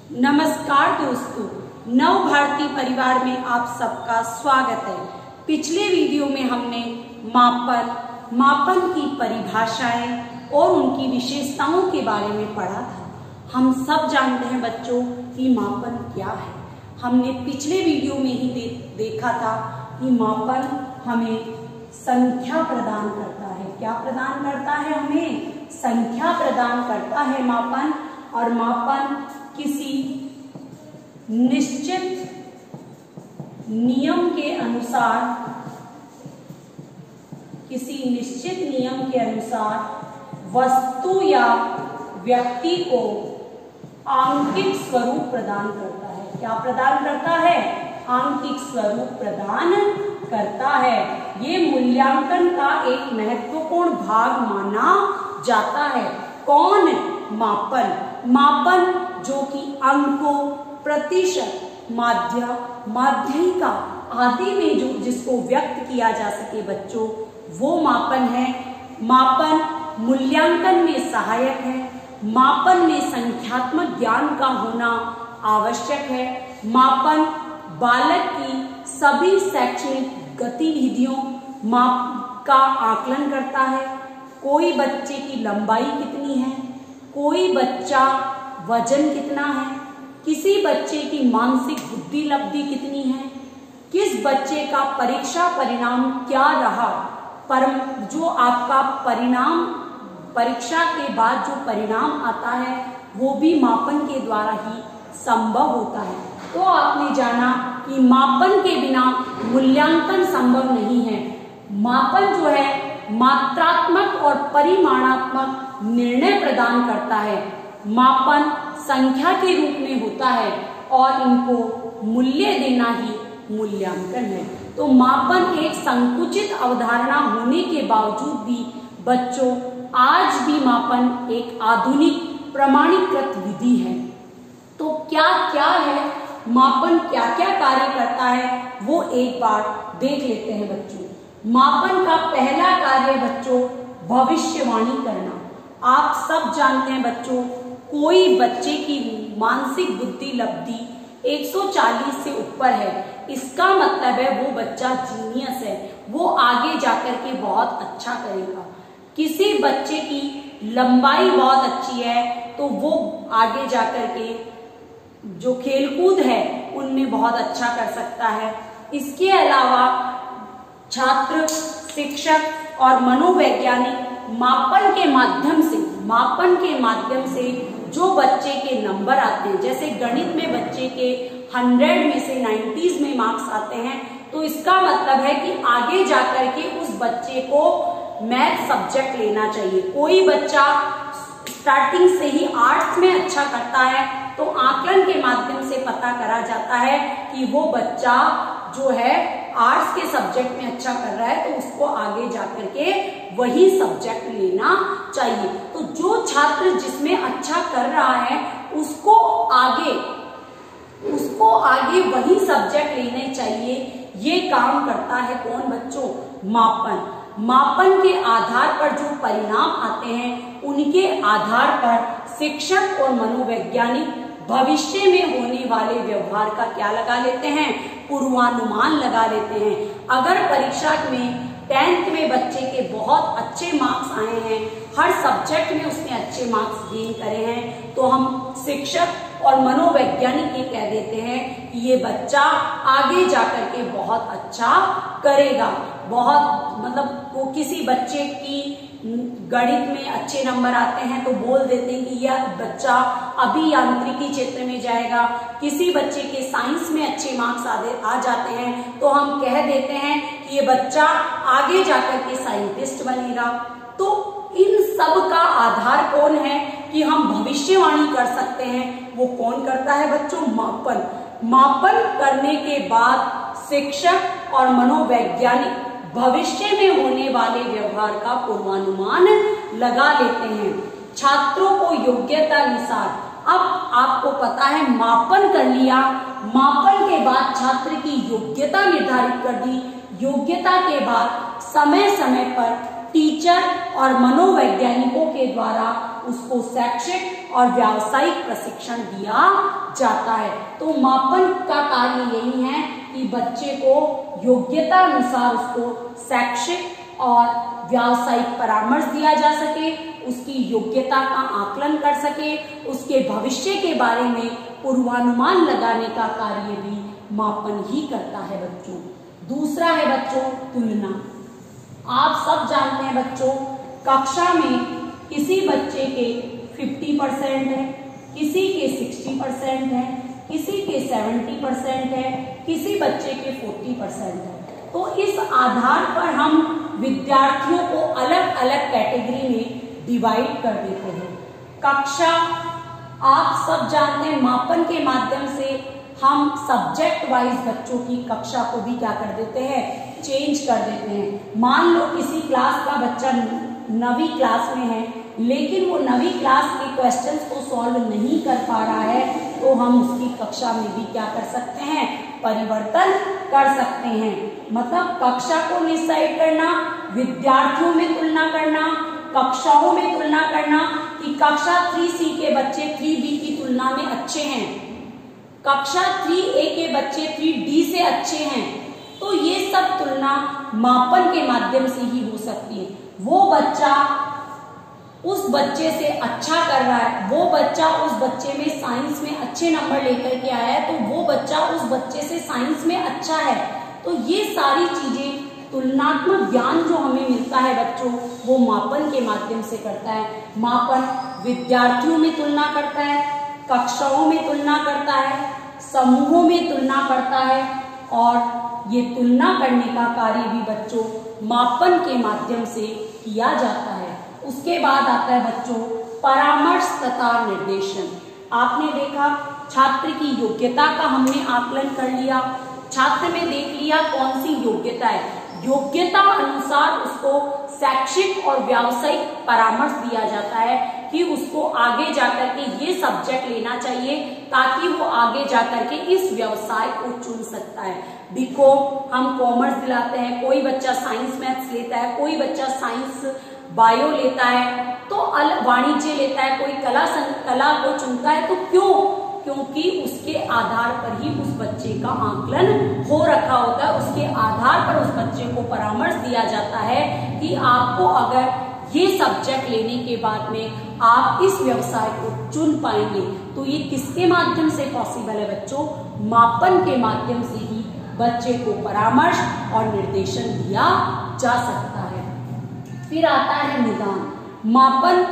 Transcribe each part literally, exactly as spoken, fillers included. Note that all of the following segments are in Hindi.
नमस्कार दोस्तों, नव भारती परिवार में आप सबका स्वागत है। पिछले वीडियो में हमने मापन, मापन की परिभाषाएं और उनकी विशेषताओं के बारे में पढ़ा था। हम सब जानते हैं बच्चों कि मापन क्या है। हमने पिछले वीडियो में ही दे, देखा था कि मापन हमें संख्या प्रदान करता है। क्या प्रदान करता है? हमें संख्या प्रदान करता है मापन। और मापन किसी निश्चित नियम के अनुसार किसी निश्चित नियम के अनुसार वस्तु या व्यक्ति को आंकिक स्वरूप प्रदान करता है। क्या प्रदान करता है? आंकिक स्वरूप प्रदान करता है। ये मूल्यांकन का एक महत्वपूर्ण भाग माना जाता है। कौन? मापन। मापन जो कि अंकों, प्रतिशत, माध्य, माध्यिका आदि में जो जिसको व्यक्त किया जा सके बच्चों, वो मापन है। मापन मूल्यांकन में सहायक है। मापन में संख्यात्मक ज्ञान का होना आवश्यक है। मापन बालक की सभी शैक्षणिक गतिविधियों माप का आकलन करता है। कोई बच्चे की लंबाई कितनी है, कोई बच्चा वजन कितना है, किसी बच्चे की मानसिक बुद्धि लब्धि कितनी है, किस बच्चे का परीक्षा परिणाम क्या रहा, पर जो आपका परिणाम परीक्षा के बाद जो परिणाम आता है वो भी मापन के द्वारा ही संभव होता है। तो आपने जाना कि मापन के बिना मूल्यांकन संभव नहीं है। मापन जो है मात्रात्मक और परिमाणात्मक निर्णय प्रदान करता है। मापन संख्या के रूप में होता है और इनको मूल्य देना ही मूल्यांकन है। तो मापन एक संकुचित अवधारणा होने के बावजूद भी बच्चों आज भी मापन एक आधुनिक प्रमाणीकृत विधि है। तो क्या क्या है मापन, क्या क्या कार्य करता है, वो एक बार देख लेते हैं बच्चों। मापन का पहला कार्य बच्चों भविष्यवाणी करना। आप सब जानते हैं बच्चों, कोई बच्चे की मानसिक बुद्धि लब्धि एक सौ चालीस से ऊपर है, इसका मतलब है वो बच्चा जीनियस है, वो आगे जाकर के बहुत अच्छा करेगा। किसी बच्चे की लंबाई बहुत अच्छी है तो वो आगे जाकर के जो खेलकूद है उनमें बहुत अच्छा कर सकता है। इसके अलावा छात्र, शिक्षक और मनोवैज्ञानिक मापन के माध्यम से मापन के माध्यम से जो बच्चे के नंबर आते हैं, जैसे गणित में बच्चे के हंड्रेड में से नाइन्टीज में मार्क्स आते हैं, तो इसका मतलब है कि आगे जाकर के उस बच्चे को मैथ सब्जेक्ट लेना चाहिए। कोई बच्चा स्टार्टिंग से ही आर्ट्स में अच्छा करता है तो आकलन के माध्यम से पता करा जाता है कि वो बच्चा जो है आर्ट्स के सब्जेक्ट में अच्छा कर रहा है, तो उसको आगे जाकर के वही सब्जेक्ट लेना चाहिए। तो जो छात्र जिसमें अच्छा कर रहा है उसको आगे उसको आगे वही सब्जेक्ट लेने चाहिए। ये काम करता है कौन बच्चों? मापन। मापन के आधार पर जो परिणाम आते हैं उनके आधार पर शिक्षक और मनोवैज्ञानिक भविष्य में होने वाले व्यवहार का क्या लगा लेते हैं? पूर्वानुमान लगा लेते हैं। अगर परीक्षा में टेंथ में बच्चे के बहुत अच्छे मार्क्स आए हैं, हर सब्जेक्ट में उसने अच्छे मार्क्स गेन करे हैं, तो हम शिक्षक और मनोवैज्ञानिक ये कह देते हैं कि ये बच्चा आगे जाकर के बहुत अच्छा करेगा। बहुत मतलब वो किसी बच्चे की गणित में अच्छे नंबर आते हैं तो बोल देते हैं कि यह बच्चा अभी यांत्रिकी क्षेत्र में जाएगा। किसी बच्चे के साइंस में अच्छे मार्क्स आ जाते हैं तो हम कह देते हैं कि ये बच्चा आगे जाकर के साइंटिस्ट बनेगा। तो इन सब का आधार कौन है कि हम भविष्यवाणी कर सकते हैं? वो कौन करता है बच्चों? मापन। मापन करने के बाद शिक्षक और मनोवैज्ञानिक भविष्य में होने वाले व्यवहार का पूर्वानुमान लगा लेते हैं। छात्रों को योग्यता अनुसार, अब आपको पता है मापन कर लिया, मापन के बाद छात्र की योग्यता निर्धारित कर दी। योग्यता के बाद समय समय पर टीचर और मनोवैज्ञानिकों के द्वारा उसको शैक्षिक और व्यावसायिक प्रशिक्षण दिया जाता है। तो मापन का कार्य यही है कि बच्चे को योग्यता अनुसार उसको शैक्षिक और व्यावसायिक परामर्श दिया जा सके, उसकी योग्यता का आकलन कर सके, उसके भविष्य के बारे में पूर्वानुमान लगाने का कार्य भी मापन ही करता है बच्चों। दूसरा है बच्चों तुलना। आप सब जानते हैं बच्चों, कक्षा में किसी बच्चे के पचास परसेंट है, किसी के साठ परसेंट है, किसी के सत्तर परसेंट है, किसी बच्चे के चालीस परसेंट है। तो इस आधार पर हम विद्यार्थियों को अलग अलग कैटेगरी में डिवाइड कर देते हैं। कक्षा आप सब जानते हैं, मापन के माध्यम से हम सब्जेक्ट वाइज बच्चों की कक्षा को भी क्या कर देते हैं, चेंज कर देते हैं। मान लो किसी क्लास का बच्चा नवीं क्लास में है, लेकिन वो नवीं क्लास के क्वेश्चंस को सॉल्व नहीं कर पा रहा है, तो हम उसकी कक्षा में भी क्या कर सकते हैं, परिवर्तन कर सकते हैं। मतलब कक्षा को डिसाइड करना, विद्यार्थियों में तुलना करना, कक्षाओं में तुलना करना कि कक्षा थ्री सी के बच्चे थ्री बी की तुलना में अच्छे हैं, कक्षा थ्री ए के बच्चे थ्री डी से अच्छे हैं। तो ये सब तुलना मापन के माध्यम से ही हो सकती है। वो बच्चा उस बच्चे से अच्छा कर रहा है, वो बच्चा उस बच्चे में साइंस में अच्छे नंबर लेकर के आया है, तो वो बच्चा उस बच्चे से साइंस में अच्छा है। तो ये सारी चीजें तुलनात्मक ज्ञान जो हमें मिलता है बच्चों, वो मापन के माध्यम से करता है। मापन विद्यार्थियों में तुलना करता है, कक्षाओं में तुलना करता है, समूहों में तुलना करता है, और ये तुलना करने का कार्य भी बच्चों मापन के माध्यम से किया जाता है। उसके बाद आता है बच्चों परामर्श तथा निर्देशन। आपने देखा छात्र की योग्यता का हमने आकलन कर लिया, छात्र में देख लिया कौन सी योग्यता है, योग्यता अनुसार उसको शैक्षिक और व्यावसायिक परामर्श दिया जाता है कि उसको आगे जाकर के ये सब्जेक्ट लेना चाहिए ताकि वो आगे जाकर के इस व्यवसाय को चुन सकता है। बीकॉम हम कॉमर्स दिलाते हैं, कोई बच्चा साइंस मैथ्स लेता है, कोई बच्चा साइंस बायो लेता है, तो अलग वाणिज्य लेता है, कोई कला कला को चुनता है। तो क्यों? क्योंकि उसके आधार पर ही उस बच्चे का आकलन हो रखा होता है, उसके आधार पर उस बच्चे को परामर्श दिया जाता है कि आपको अगर ये सब्जेक्ट लेने के बाद में आप इस व्यवसाय को चुन पाएंगे। तो ये किसके माध्यम से पॉसिबल है बच्चों? मापन के माध्यम से ही बच्चे को परामर्श और निर्देशन दिया जा सकता है। फिर आता है निदान। मापन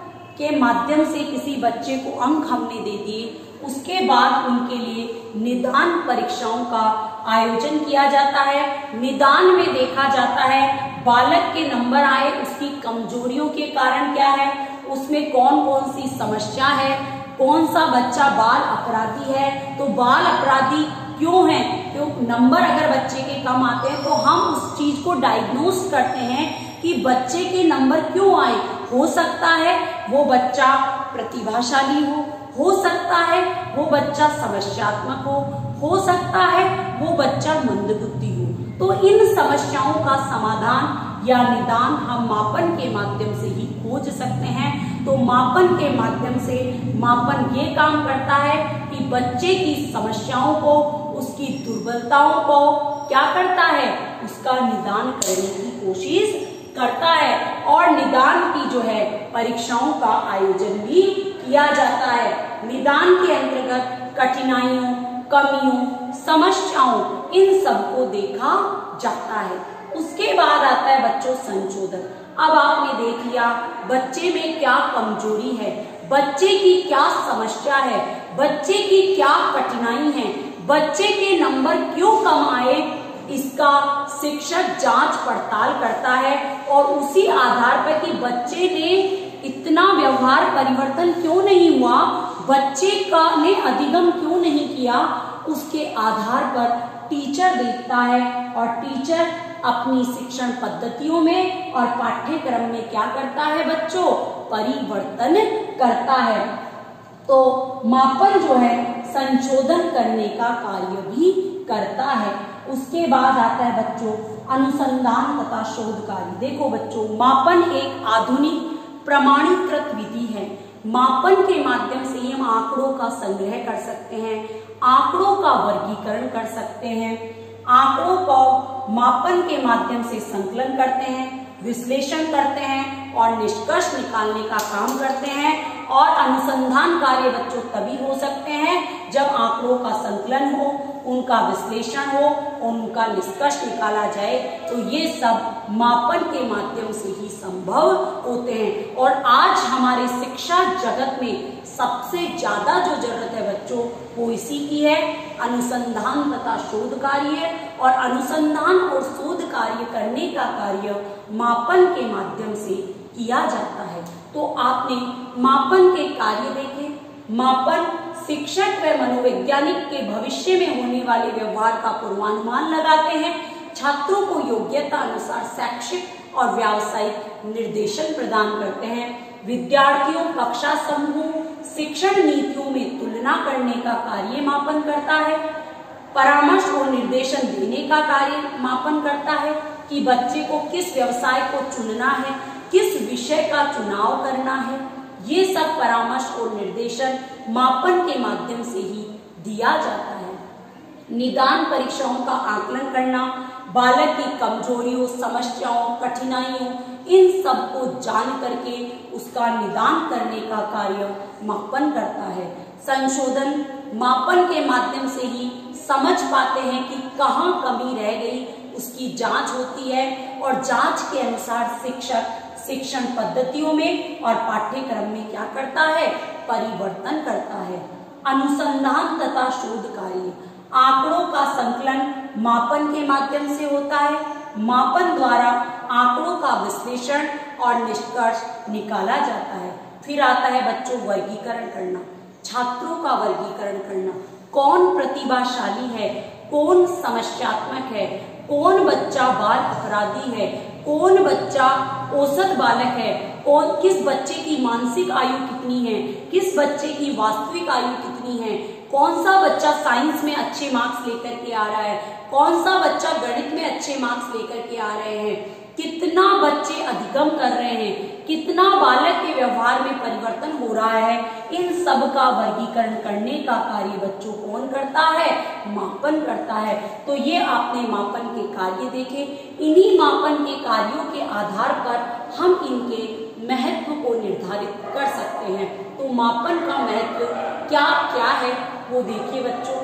के माध्यम से किसी बच्चे को अंक हमने दे दिए, उसके बाद उनके लिए निदान परीक्षाओं का आयोजन किया जाता है। निदान में देखा जाता है बालक के नंबर आए, उसकी कमजोरियों के कारण क्या है, उसमें कौन कौन सी समस्या है, कौन सा बच्चा बाल अपराधी है, तो बाल अपराधी क्यों है, क्यों नंबर अगर बच्चे के कम आते हैं तो हम उस चीज को डायग्नोस करते हैं कि बच्चे के नंबर क्यों आए। हो सकता है वो बच्चा प्रतिभाशाली हो हो सकता है वो बच्चा समस्यात्मक हो हो सकता है वो बच्चा मंदबुद्धि हो। तो इन समस्याओं का समाधान या निदान हम मापन के माध्यम से ही खोज सकते हैं। तो मापन के माध्यम से मापन ये काम करता है कि बच्चे की समस्याओं को, उसकी दुर्बलताओं को क्या करता है, उसका निदान करने की कोशिश करता है। और निदान की जो है परीक्षाओं का आयोजन भी किया जाता है। निदान के अंतर्गत कठिनाइयों, कमियों, समस्याओं, इन सबको देखा जाता है। उसके बाद आता है बच्चों संशोधन। अब आपने देख लिया बच्चे में क्या कमजोरी है, बच्चे की क्या समस्या है, बच्चे की क्या कठिनाई है, बच्चे के नंबर क्यों कम आए, इसका शिक्षक जांच पड़ताल करता है। और उसी आधार पर कि बच्चे ने इतना व्यवहार परिवर्तन क्यों नहीं हुआ, बच्चे का ने अधिगम क्यों नहीं किया, उसके आधार पर टीचर देखता है और टीचर अपनी शिक्षण पद्धतियों में और पाठ्यक्रम में क्या करता है बच्चों, परिवर्तन करता है। तो मापन जो है संशोधन करने का कार्य भी करता है। उसके बाद आता है बच्चों अनुसंधान तथा शोध कार्य। देखो बच्चों, मापन एक आधुनिक प्रमाणीकृत विधि है मापन के माध्यम से ही हम आंकड़ों का संग्रह कर सकते हैं, आंकड़ों का वर्गीकरण कर सकते हैं, आंकड़ों को मापन के माध्यम से संकलन करते हैं, विश्लेषण करते हैं और निष्कर्ष निकालने का काम करते हैं। और अनुसंधान कार्य बच्चों तभी हो सकते हैं जब आंकड़ों का संकलन हो, उनका विश्लेषण हो, उनका निष्कर्ष निकाला जाए। तो ये सब मापन के माध्यम से ही संभव होते हैं। और आज हमारे शिक्षा जगत में सबसे ज्यादा जो जरूरत है बच्चों वो इसी की है, अनुसंधान तथा शोध कार्य। और अनुसंधान और शोध कार्य करने का कार्य मापन के माध्यम से किया जाता है। तो आपने मापन के कार्य देखे। मापन शिक्षक व मनोवैज्ञानिक के भविष्य में होने वाले व्यवहार का पूर्वानुमान लगाते हैं, छात्रों को योग्यता अनुसार शैक्षिक और व्यावसायिक निर्देशन प्रदान करते हैं, विद्यार्थियों, कक्षा समूह, शिक्षण नीतियों में तुलना करने का कार्य मापन करता है, परामर्श और निर्देशन देने का कार्य मापन करता है कि बच्चे को किस व्यवसाय को चुनना है, किस विषय का चुनाव करना है। ये सब परामर्श और निर्देशन मापन के माध्यम से ही दिया जाता है। निदान परीक्षाओं का आकलन करना, बालक की कमजोरियों, समस्याओं, कठिनाइयों, इन सब को जान करके उसका निदान करने का कार्य मापन करता है। संशोधन मापन के माध्यम से ही समझ पाते हैं कि कहाँ कमी रह गई, उसकी जांच होती है और जांच के अनुसार शिक्षक शिक्षण पद्धतियों में और पाठ्यक्रम में क्या करता है, परिवर्तन करता है। अनुसंधान तथा शोध कार्य, आंकड़ों का संकलन मापन के माध्यम से होता है। मापन द्वारा आंकड़ों का विश्लेषण और निष्कर्ष निकाला जाता है। फिर आता है बच्चों वर्गीकरण करना, छात्रों का वर्गीकरण करना, कौन प्रतिभाशाली है, कौन समस्यात्मक है, कौन बच्चा बाल अपराधी है, कौन बच्चा औसत बालक है, कौन किस बच्चे की मानसिक आयु कितनी है, किस बच्चे की वास्तविक आयु कितनी है, कौन सा बच्चा साइंस में अच्छे मार्क्स लेकर के आ रहा है, कौन सा बच्चा गणित में अच्छे मार्क्स लेकर के आ रहे हैं, कितना बच्चे अधिगम कर रहे हैं, कितना बालक के व्यवहार में परिवर्तन हो रहा है। इन सब का वर्गीकरण करने का कार्य बच्चों कौन करता है, मापन करता है। तो ये आपने मापन के कार्य देखे। इन्हीं मापन के कार्यों के आधार पर हम इनके महत्व को निर्धारित कर सकते हैं। तो मापन का महत्व क्या क्या है वो देखिए बच्चों।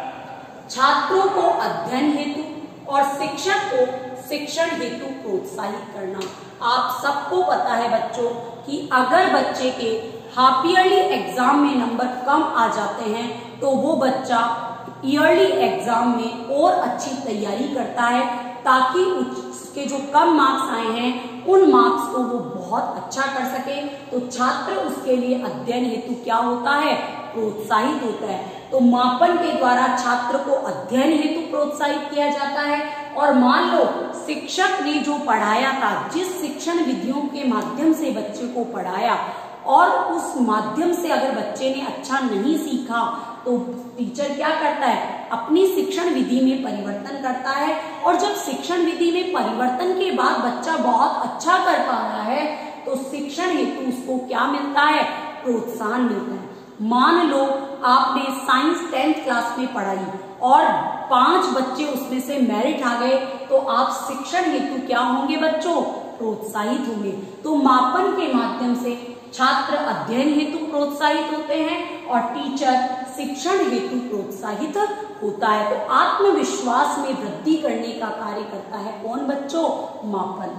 छात्रों को अध्ययन हेतु और शिक्षक को शिक्षण हेतु प्रोत्साहित करना। आप सबको पता है बच्चों कि अगर बच्चे के हाफ ईयरली एग्जाम में नंबर कम आ जाते हैं तो वो बच्चा ईयरली एग्जाम में और अच्छी तैयारी करता है ताकि उसके जो कम मार्क्स आए हैं उन मार्क्स को वो बहुत अच्छा कर सके। तो छात्र उसके लिए अध्ययन हेतु क्या होता है, प्रोत्साहित होता है। तो मापन के द्वारा छात्र को अध्ययन हेतु प्रोत्साहित किया जाता है। और मान लो शिक्षक ने जो पढ़ाया था, जिस शिक्षण विधियों के माध्यम से बच्चे को पढ़ाया और उस माध्यम से अगर बच्चे ने अच्छा नहीं सीखा तो टीचर क्या करता है, अपनी शिक्षण विधि में परिवर्तन करता है। और जब शिक्षण विधि में परिवर्तन के बाद बच्चा बहुत अच्छा कर पा रहा है तो शिक्षण हेतु उसको क्या मिलता है, प्रोत्साहन मिलता है। मान लो आपने साइंस टेंथ क्लास में पढ़ाई और पांच बच्चे उसमें से मेरिट आ गए तो आप शिक्षण हेतु क्या होंगे बच्चों, प्रोत्साहित होंगे। तो मापन के माध्यम से छात्र अध्ययन हेतु प्रोत्साहित होते हैं और टीचर शिक्षण हेतु प्रोत्साहित होता है। तो आत्मविश्वास में वृद्धि करने का कार्य करता है कौन बच्चों, मापन।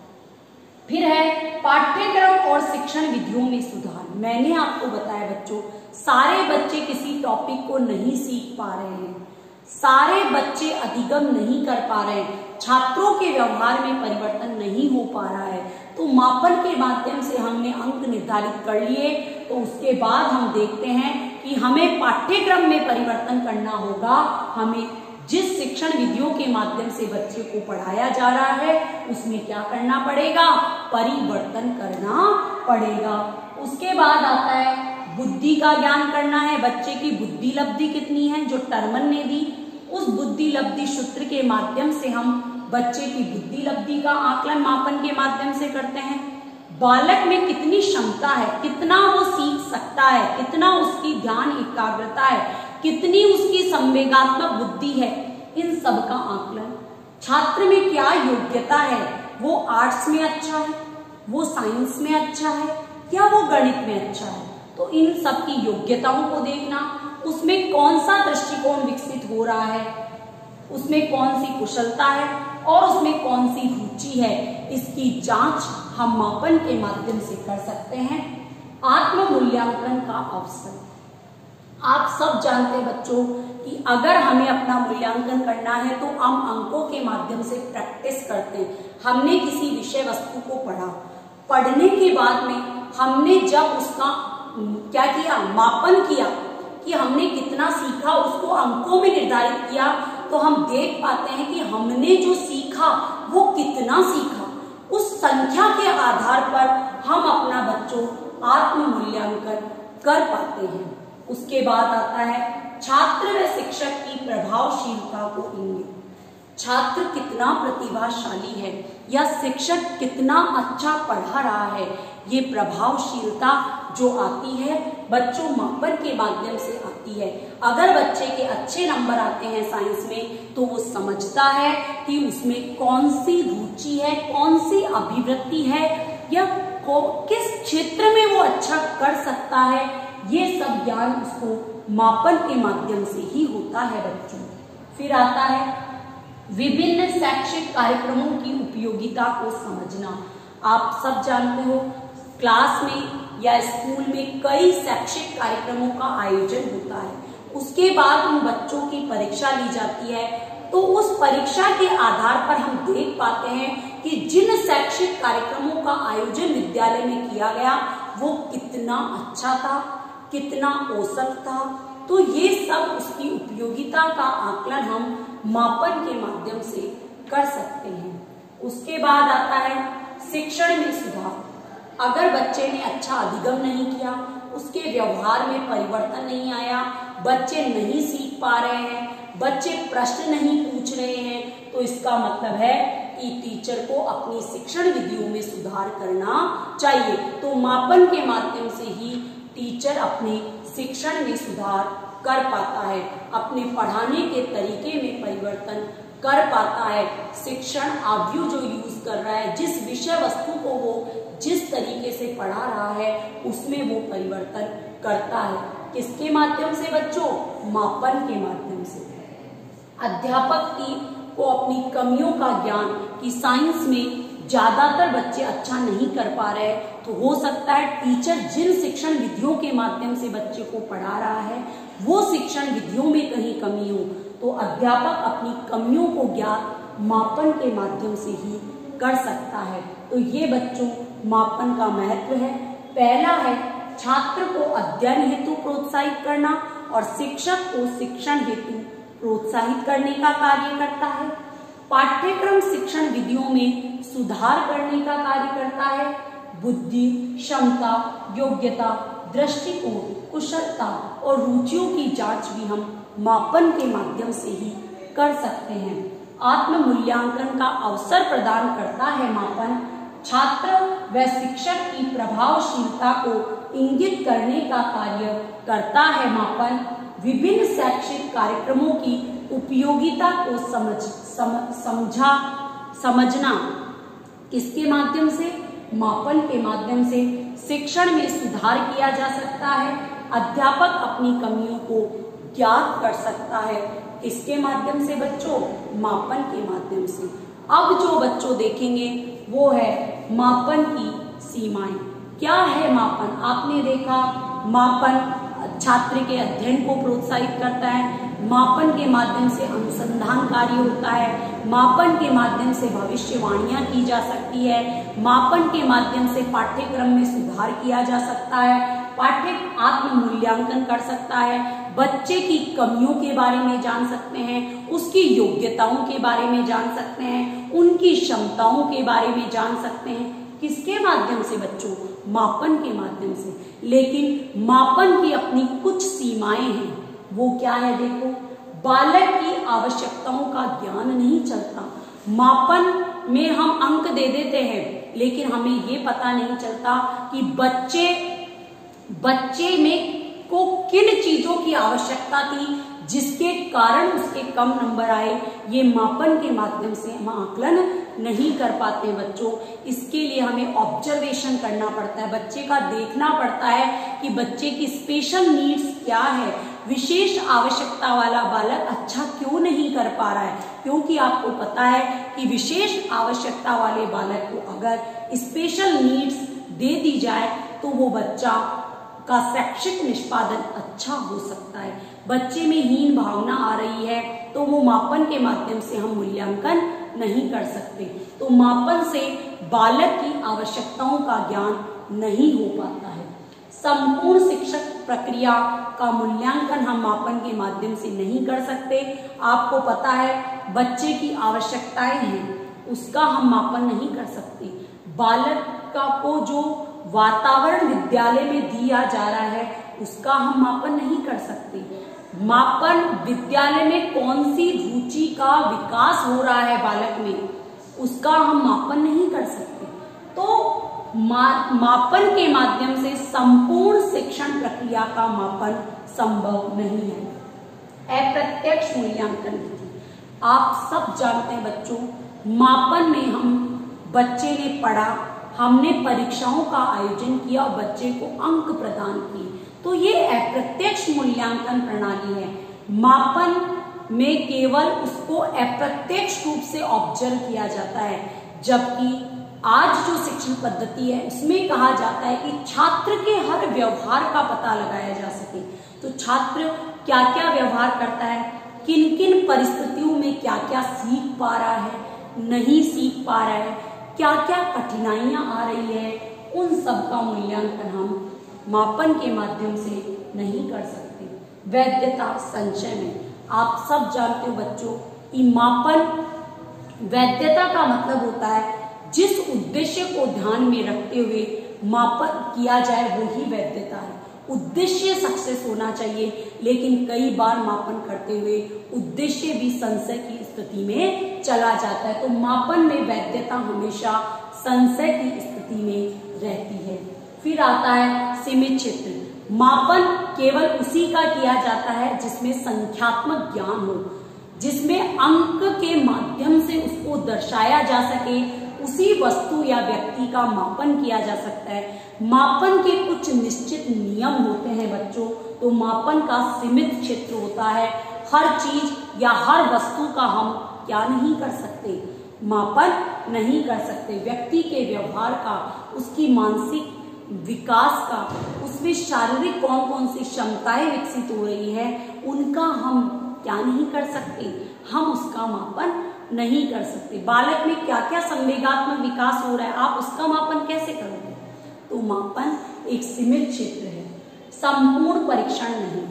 फिर है पाठ्यक्रम और शिक्षण विधियों में सुधार। मैंने आपको बताया बच्चों सारे बच्चे किसी टॉपिक को नहीं सीख पा रहे हैं, सारे बच्चे अधिगम नहीं कर पा रहे हैं, छात्रों के व्यवहार में परिवर्तन नहीं हो पा रहा है। तो मापन के माध्यम से हमने अंक निर्धारित कर लिए। तो उसके बाद हम देखते हैं कि हमें पाठ्यक्रम में परिवर्तन करना होगा। हमें जिस शिक्षण विधियों के माध्यम से बच्चे को पढ़ाया जा रहा है उसमें क्या करना पड़ेगा, परिवर्तन करना पड़ेगा। उसके बाद आता है बुद्धि का ज्ञान करना है। बच्चे की बुद्धि लब्धि कितनी है जो टर्मन ने दी, उस बुद्धि लब्धि सूत्र के माध्यम से हम बच्चे की बुद्धि लब्धि का आकलन मापन के माध्यम से करते हैं। बालक में कितनी क्षमता है, कितना वो सीख सकता है, कितना उसकी ध्यान एकाग्रता है, कितनी उसकी संवेगात्मक बुद्धि है, इन सब का आकलन। छात्र में क्या योग्यता है, वो आर्ट्स में अच्छा है, वो साइंस में अच्छा है, या वो गणित में अच्छा है। तो इन सब की योग्यताओं को देखना, उसमें कौन सा दृष्टिकोण विकसित हो रहा है, उसमें कौन सी कुशलता है और उसमें कौन सी रुचि है, इसकी जांच हम मापन के माध्यम से कर सकते हैं। आत्म मूल्यांकन का अवसर। आप सब जानते हैं बच्चों कि अगर हमें अपना मूल्यांकन करना है तो हम अंकों के माध्यम से प्रैक्टिस करते हैं। हमने किसी विषय वस्तु को पढ़ा, पढ़ने के बाद में हमने जब उसका क्या किया, मापन किया कि हमने कितना सीखा, उसको अंकों में निर्धारित किया, तो हम देख पाते हैं कि हमने जो सीखा वो कितना सीखा। उस संख्या के आधार पर हम अपना बच्चों आत्म मूल्यांकन कर पाते हैं। उसके बाद आता है छात्र व शिक्षक की प्रभावशीलता को इंगित। छात्र कितना प्रतिभाशाली है या शिक्षक कितना अच्छा पढ़ा रहा है, ये प्रभावशीलता जो आती है बच्चों मापन के माध्यम से आती है। अगर बच्चे के अच्छे नंबर आते हैं साइंस में तो वो समझता है कि उसमें कौन सी रुचि है, कौन सी अभिवृत्ति है, या किस क्षेत्र में वो अच्छा कर सकता है। ये सब ज्ञान उसको मापन के माध्यम से ही होता है बच्चों। फिर आता है विभिन्न शैक्षिक कार्यक्रमों की उपयोगिता को समझना। आप सब जानते हो क्लास में या स्कूल में कई शैक्षिक कार्यक्रमों का आयोजन होता है, उसके बाद उन बच्चों की परीक्षा ली जाती है, तो उस परीक्षा के आधार पर हम देख पाते हैं कि जिन शैक्षिक कार्यक्रमों का आयोजन विद्यालय में किया गया वो कितना अच्छा था, कितना औसत था। तो ये सब उसकी उपयोगिता का आकलन हम मापन के माध्यम से कर सकते हैं। उसके बाद आता है शिक्षण में सुधार। अगर बच्चे ने अच्छा अधिगम नहीं किया, उसके व्यवहार में परिवर्तन नहीं आया, बच्चे नहीं सीख पा रहे हैं, बच्चे प्रश्न नहीं पूछ रहे हैं, तो इसका मतलब है कि टीचर को अपनी शिक्षण विधियों में सुधार करना चाहिए। तो मापन के माध्यम से ही टीचर अपने शिक्षण में सुधार कर पाता है, अपने पढ़ाने के तरीके में परिवर्तन कर पाता है। शिक्षण आव्यू जो यूज कर रहा है, जिस विषय वस्तु को वो जिस तरीके से पढ़ा रहा है उसमें वो परिवर्तन करता है। किसके माध्यम से बच्चों? मापन के माध्यम से। अध्यापक की को अपनी कमियों का ज्ञान कि साइंस में ज्यादातर बच्चे अच्छा नहीं कर पा रहे, तो हो सकता है टीचर जिन शिक्षण विधियों के माध्यम से बच्चे को पढ़ा रहा है वो शिक्षण विधियों में कहीं कमी हो, तो अध्यापक अपनी कमियों को ज्ञात मापन के माध्यम से ही कर सकता है। तो ये बच्चों मापन का महत्व है। पहला है छात्र को अध्ययन हेतु प्रोत्साहित करना और शिक्षक को शिक्षण हेतु प्रोत्साहित करने का कार्य करता है। पाठ्यक्रम शिक्षण विधियों में सुधार करने का कार्य करता है। बुद्धि, क्षमता, योग्यता, दृष्टिकोण, कुशलता और रुचियों की जांच भी हम मापन के माध्यम से ही कर सकते हैं। आत्म मूल्यांकन का अवसर प्रदान करता है मापन। छात्र व शिक्षक की प्रभावशीलता को इंगित करने का कार्य करता है मापन। विभिन्न शैक्षिक कार्यक्रमों की उपयोगिता को समझ सम, समझा समझना किसके माध्यम से? मापन के माध्यम से। शिक्षण में सुधार किया जा सकता है। अध्यापक अपनी कमियों को ज्ञात कर सकता है। किसके माध्यम से बच्चों? मापन के माध्यम से। अब जो बच्चों देखेंगे वो है मापन की सीमाएं। क्या है मापन? आपने देखा मापन छात्र के अध्ययन को प्रोत्साहित करता है, मापन के माध्यम से अनुसंधान कार्य होता है, मापन के माध्यम से भविष्यवाणियां की जा सकती है, मापन के माध्यम से पाठ्यक्रम में सुधार किया जा सकता है, पाठ्य आत्म मूल्यांकन कर सकता है, बच्चे की कमियों के बारे में जान सकते हैं, उसकी योग्यताओं के बारे में जान सकते हैं, उनकी क्षमताओं के बारे में जान सकते हैं। किसके माध्यम से बच्चों? मापन के माध्यम से। लेकिन मापन की अपनी कुछ सीमाएं हैं। वो क्या है? देखो, बालक की आवश्यकताओं का ज्ञान नहीं चलता। मापन में हम अंक दे देते हैं, लेकिन हमें ये पता नहीं चलता कि बच्चे बच्चे में को किन चीजों की आवश्यकता थी जिसके कारण उसके कम नंबर आए। ये मापन के माध्यम से हम आकलन नहीं कर पाते बच्चों। इसके लिए हमें ऑब्जर्वेशन करना पड़ता है, बच्चे का देखना पड़ता है कि बच्चे की स्पेशल नीड्स क्या है, विशेष आवश्यकता वाला बालक अच्छा क्यों नहीं कर पा रहा है। क्योंकि आपको पता है कि विशेष आवश्यकता वाले बालक को अगर स्पेशल नीड्स दे दी जाए तो वो बच्चा का शैक्षिक निष्पादन अच्छा हो सकता है। बच्चे में हीन भावना आ रही है तो वो मापन के माध्यम से हम मूल्यांकन नहीं कर सकते। तो मापन से बालक की आवश्यकताओं का ज्ञान नहीं हो पाता है। संपूर्ण शिक्षक प्रक्रिया का मूल्यांकन हम मापन के माध्यम से नहीं कर सकते। आपको पता है बच्चे की आवश्यकताएं हैं उसका हम मापन नहीं कर सकते। बालक का को जो वातावरण विद्यालय में दिया जा रहा है उसका हम मापन नहीं कर सकते। मापन विद्यालय में कौन सी रुचि का विकास हो रहा है बालक में उसका हम मापन नहीं कर सकते। तो मा, मापन के माध्यम से संपूर्ण शिक्षण प्रक्रिया का मापन संभव नहीं है। अप्रत्यक्ष मूल्यांकन विधि आप सब जानते हैं बच्चों, मापन में हम बच्चे ने पढ़ा, हमने परीक्षाओं का आयोजन किया और बच्चे को अंक प्रदान किए, तो ये अप्रत्यक्ष मूल्यांकन प्रणाली है। मापन में केवल उसको अप्रत्यक्ष रूप से ऑब्जर्व किया जाता है, जबकि आज जो शिक्षण पद्धति है उसमें कहा जाता है कि छात्र के हर व्यवहार का पता लगाया जा सके। तो छात्र क्या क्या व्यवहार करता है, किन किन परिस्थितियों में क्या क्या सीख पा रहा है, नहीं सीख पा रहा है, क्या क्या कठिनाइयां आ रही है, उन सब का मूल्यांकन हम मापन के माध्यम से नहीं कर सकते। वैधता संचय में आप सब जानते हो बच्चों कि मापन वैधता का मतलब होता है जिस उद्देश्य को ध्यान में रखते हुए मापन किया जाए वही वैधता है। उद्देश्य सक्सेस होना चाहिए, लेकिन कई बार मापन करते हुए उद्देश्य भी संशय की स्थिति में चला जाता है। तो मापन में वैधता हमेशा संशय की स्थिति में रहती है। फिर आता है सीमित क्षेत्र। मापन केवल उसी का किया जाता है जिसमें संख्यात्मक ज्ञान हो, जिसमें अंक के माध्यम से उसको दर्शाया जा सके, उसी वस्तु या व्यक्ति का मापन किया जा सकता है। मापन के कुछ निश्चित नियम होते हैं बच्चों। तो मापन का सीमित क्षेत्र होता है, हर चीज या हर वस्तु का हम क्या नहीं कर सकते, मापन नहीं कर सकते। व्यक्ति के व्यवहार का, उसकी मानसिक विकास का, उसमें शारीरिक कौन कौन सी क्षमताएं विकसित हो रही है उनका हम क्या नहीं कर सकते, हम उसका मापन नहीं कर सकते। बालक में क्या क्या संवेगात्मक विकास हो रहा है आप उसका मापन कैसे करोगे। तो मापन एक सीमित क्षेत्र है, संपूर्ण परीक्षण नहीं।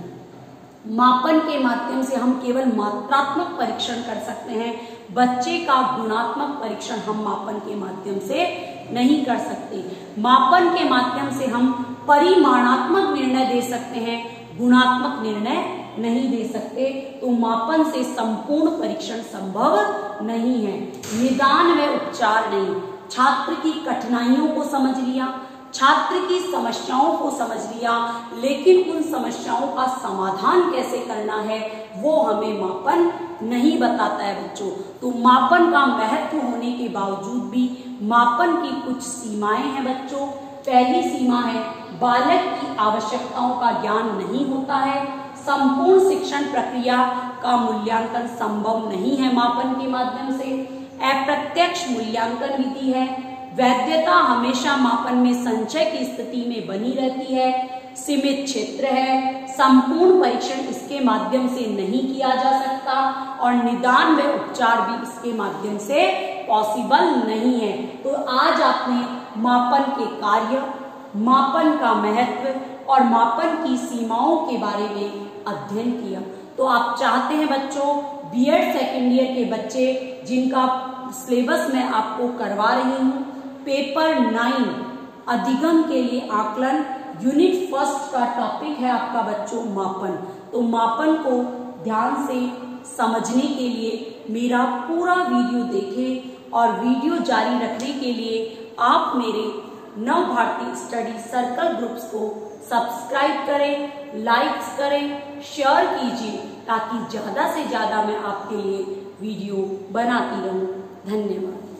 मापन के माध्यम से हम केवल मात्रात्मक परीक्षण कर सकते हैं, बच्चे का गुणात्मक परीक्षण हम मापन के माध्यम से नहीं कर सकते। मापन के माध्यम से हम परिमाणात्मक निर्णय दे सकते हैं, गुणात्मक निर्णय नहीं दे सकते। तो मापन से संपूर्ण परीक्षण संभव नहीं है। निदान व उपचार नहीं, छात्र की कठिनाइयों को समझ लिया, छात्र की समस्याओं को समझ लिया, लेकिन उन समस्याओं का समाधान कैसे करना है वो हमें मापन नहीं बताता है बच्चों। तो मापन का महत्व होने के बावजूद भी मापन की कुछ सीमाएं हैं बच्चों। पहली सीमा है बालक की आवश्यकताओं का ज्ञान नहीं होता है, संपूर्ण शिक्षण प्रक्रिया का मूल्यांकन संभव नहीं है मापन के माध्यम से। अप्रत्यक्ष मूल्यांकन विधि है, वैधता हमेशा मापन में संचय की स्थिति में बनी रहती है। सीमित क्षेत्र है, संपूर्ण परीक्षण इसके माध्यम से नहीं किया जा सकता और निदान व उपचार भी इसके माध्यम से पॉसिबल नहीं है। तो आज आपने मापन के कार्य, मापन का महत्व और मापन की सीमाओं के बारे में अध्ययन किया। तो आप चाहते हैं बच्चों बीएड सेकेंड ईयर के बच्चे जिनका सिलेबस मैं आपको करवा रही हूँ, पेपर नाइन अधिगम के लिए आकलन यूनिट फर्स्ट का टॉपिक है आपका बच्चों मापन। तो मापन को ध्यान से समझने के लिए मेरा पूरा वीडियो देखें और वीडियो जारी रखने के लिए आप मेरे Nav Bharati study circle groups को सब्सक्राइब करें, लाइक्स करें, शेयर कीजिए ताकि ज़्यादा से ज़्यादा मैं आपके लिए वीडियो बनाती रहूं। धन्यवाद।